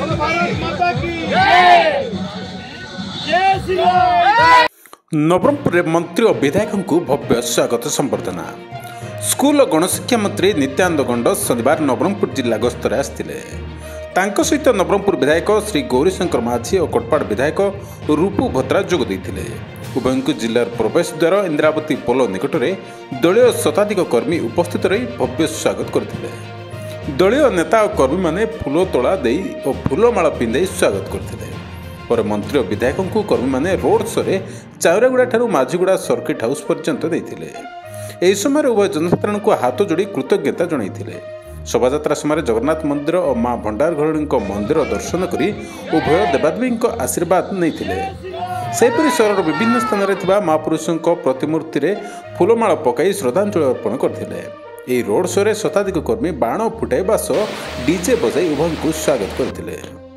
नवरंगपुर मंत्री और विधायकों को भव्य स्वागत संबर्धना। स्कूल और गणशिक्षा मंत्री नित्यानंद गंड शनिवार नवरंगपुर जिला गस्तर आसते सहित नवरंगपुर विधायक श्री गौरीशंकर माझी और कोटपाड़ विधायक रूपू भत्रा जोग देते। उभय जिलार प्रवेश द्वार इंद्रावती पोल निकट में दलीय शताधिक कर्मी उपस्थित रही भव्य स्वागत करते। दलीय नेता और कर्मी मैंने फूल तोड़ा दे और फूलमाला पिंधाई स्वागत करते। पर मंत्री और विधायकों को कर्मी मैंने रोड शो रे चाउरागुड़ा ठारू माझीगुड़ा सर्किट हाउस पर्यंत देते। यह समय उभय जनसाधारण को हाथ जोड़ी कृतज्ञता जणाइथिले। शोभायात्रा समय जगन्नाथ मंदिर और मां भंडार घरणी मंदिर दर्शन करी उभय देवादेवी आशीर्वाद नहीं। सेपरी सहर विभिन्न स्थान में महापुरुषों प्रतिमूर्ति में फूलमाला पकाई श्रद्धांजलि अर्पण करते। यह रोड शो रे शताधिक कर्मी बाण फुटाइबा सह डीजे बजाई उभय को स्वागत करते।